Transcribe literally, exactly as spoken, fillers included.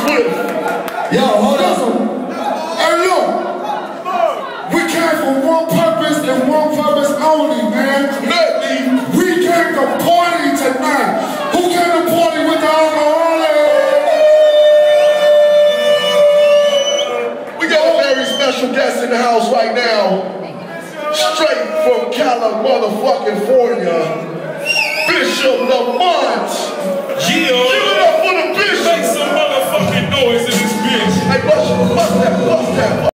with. Yo, hold on. Hey, look. We came for one purpose and one purpose only, man. Let me. We came to party tonight. Who came to party with the alcoholics? We got a very special guest in the house right now. Straight from Cali motherfucking-fornia. Bishop Lamont. Yeah. Give it up for the Bishop. Make some motherfucking noise in this bitch. Hey, bust, bust that, bust that.